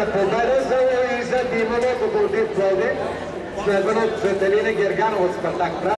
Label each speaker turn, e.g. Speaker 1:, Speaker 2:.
Speaker 1: на победа за Луиза Димова, Локомотив Пловдив, следвано от Светелина Герганова от Спартак.